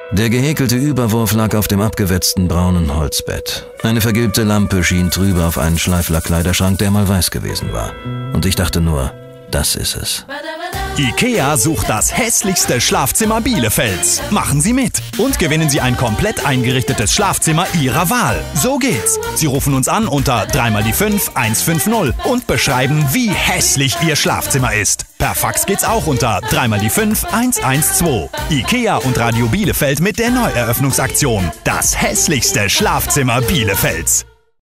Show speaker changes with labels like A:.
A: Der gehäkelte Überwurf lag auf dem abgewetzten braunen Holzbett. Eine vergilbte Lampe schien trübe auf einen Schleiflackkleiderschrank, der mal weiß gewesen war. Und ich dachte nur, das ist es.
B: IKEA sucht das hässlichste Schlafzimmer Bielefelds. Machen Sie mit und gewinnen Sie ein komplett eingerichtetes Schlafzimmer Ihrer Wahl. So geht's. Sie rufen uns an unter 3x5 150 und beschreiben, wie hässlich Ihr Schlafzimmer ist. Per Fax geht's auch unter 3x5 112. IKEA und Radio Bielefeld mit der Neueröffnungsaktion. Das hässlichste Schlafzimmer Bielefelds.